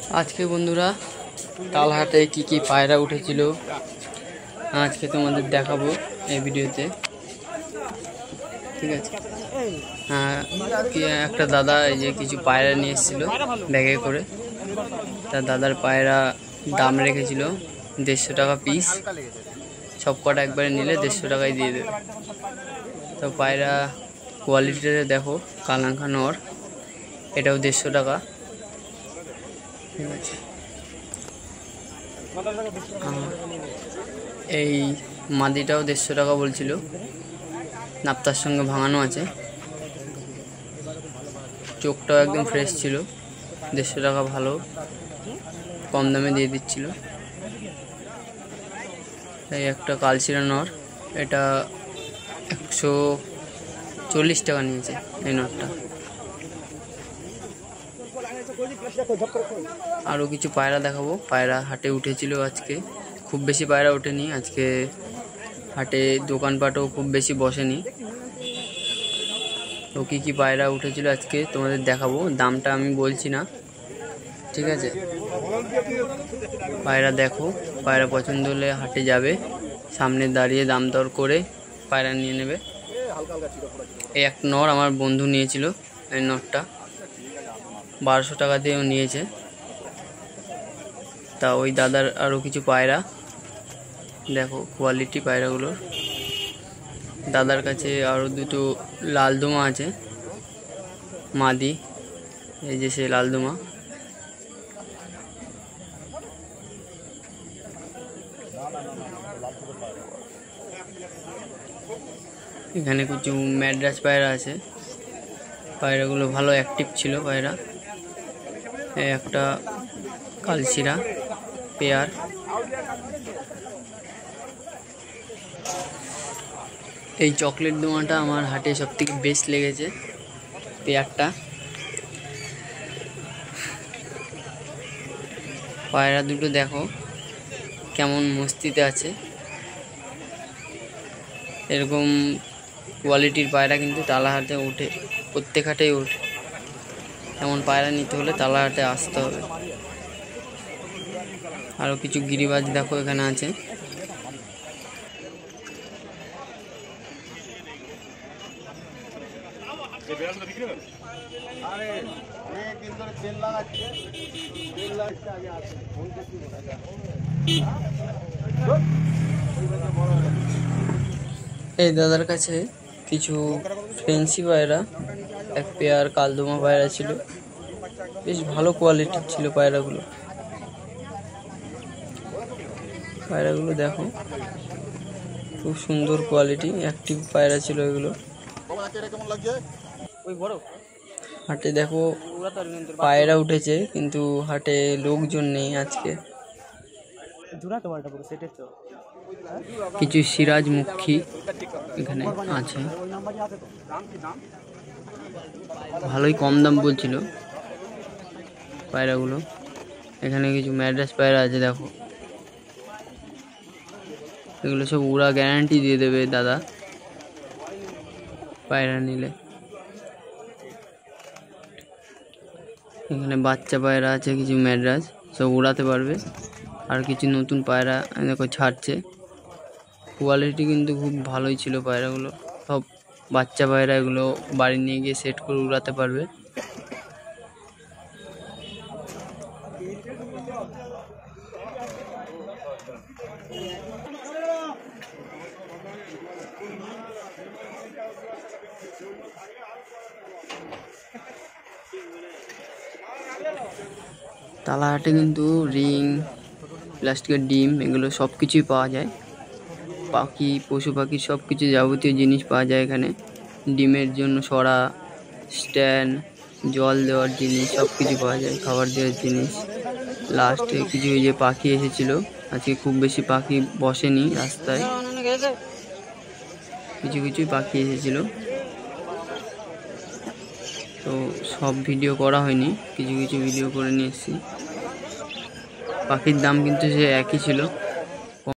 আজকে বন্ধুরা তালহাটে কি পায়রা উঠেছিল আজকে তোমাদের দেখাবো এই ভিডিওতে। ঠিক আছে, একটা দাদা এই যে কিছু পায়রা নিয়ে এসেছিল ব্যাগে করে। তার দাদার পায়রা দাম রেখেছিল 150 টাকা পিস। সব কটা একবারে নিলে 150 টাকায় দিয়ে দেবে। তো পায়রা কোয়ালিটিটা দেখো, কালাঙ্কা নর, এটাও 150 টাকা। ঠিক আছে, এই মাদিটাও 150 টাকা বলছিল, নাপ্তার সঙ্গে ভাঙানো আছে। চোখটাও একদম ফ্রেশ ছিল, 150 টাকা, ভালো কম দামে দিয়ে দিচ্ছিল। এই একটা কালচিরা নর, এটা 140 টাকা নিয়েছে এই নরটা। আরও কিছু পায়রা দেখাবো। পায়রা হাটে উঠেছিল আজকে, খুব বেশি পায়রা ওঠেনি আজকে হাটে, দোকানপাটও খুব বেশি বসেনি। তো কি পায়রা উঠেছিল আজকে তোমাদের দেখাবো, দামটা আমি বলছি না। ঠিক আছে, পায়রা দেখো, পায়রা পছন্দ হলে হাটে যাবে, সামনে দাঁড়িয়ে দাম দর করে পায়রা নিয়ে নেবে। এই এক নর আমার বন্ধু নিয়েছিল, এই নরটা 1200 টাকা দিয়েও নিয়েছে। তা ওই দাদার আরও কিছু পায়রা দেখো, কোয়ালিটি পায়রাগুলোর। দাদার কাছে আরও দুটো লালদোমা আছে, মাদি, এই যে সেই লালদোমা। এখানে কিছু ম্যাড্রাস পায়রা আছে, পায়রাগুলো ভালো অ্যাক্টিভ ছিল পায়রা। এই একটা কালচিরা পেয়ার। এই চকলেট দোমাটা আমার হাটে সবথেকে বেস্ট লেগেছে, পেয়ারটা। পায়রা দুটো দেখো কেমন মস্তিতে আছে। এরকম কোয়ালিটির পায়রা কিন্তু তালাহাটে ওঠে, প্রত্যেক হাটেই ওঠে। এমন পায়রা নিতে হলে তালাহাটে আসতে হবে। আরও কিছু গিরিবাজ দেখো এখানে আছে। এই দাদার কাছে কিছু ফেন্সি পায়রা, এক পেয়ার কালদমা পায়রা ছিল, বেশ ভালো কোয়ালিটির ছিল পায়রাগুলো। পায়রাগুলো দেখো খুব সুন্দর কোয়ালিটি, অ্যাক্টিভ পায়রা ছিল এগুলো। হাটে দেখো পায়রা উঠেছে, কিন্তু হাটে লোকজন নেই আজকে। কিছু সিরাজমুখী এখানে আছে, ভালোই কম দাম বলছিল পায়রাগুলো। এখানে কিছু ম্যাড্রাস পায়রা আছে দেখো, এগুলো সব উড়া গ্যারান্টি দিয়ে দেবে দাদা পায়রা নিলে। এখানে বাচ্চা পায়রা আছে কিছু ম্যাড্রাস, সব উড়াতে পারবে। আর কিছু নতুন পায়রা দেখো ছাড়ছে, কোয়ালিটি কিন্তু খুব ভালোই ছিল পায়রাগুলো, সব বাচ্চা পায়রা। এগুলো বাড়ি নিয়ে গিয়ে সেট করে উড়াতে পারবে। তালাহাটে কিন্তু রিং, প্লাস্টিকের ডিম, এগুলো সব কিছুই পাওয়া যায়। পাখি, পশু পাখির সব কিছু যাবতীয় জিনিস পাওয়া যায় এখানে। ডিমের জন্য সরা, স্ট্যান্ড, জল দেওয়ার জিনিস সব কিছু পাওয়া যায়, খাবার দেওয়ার জিনিস। লাস্টে কিছু যে পাখি এসেছিল আজকে, খুব বেশি পাখি বসেনি রাস্তায়, কিছুই পাখি এসেছিল। তো সব ভিডিও করা হয়নি, কিছু ভিডিও করে নিয়ে এসেছি। পাখির দাম কিন্তু সে একই ছিল।